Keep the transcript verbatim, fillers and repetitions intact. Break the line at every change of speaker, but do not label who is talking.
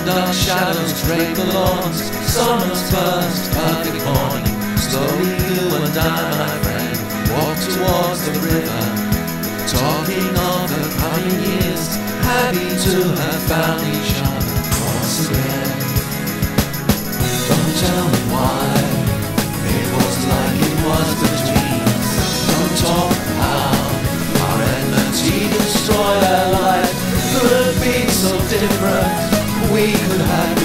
dark shadows drape the lawns. Summer's first perfect morning. Slowly you and I, my friend, walk towards the river, talking of the coming years, happy to have found each other once again. Don't tell me why it was like it was between us. Don't talk how our enmity destroyed our life. Could have been so different. We could have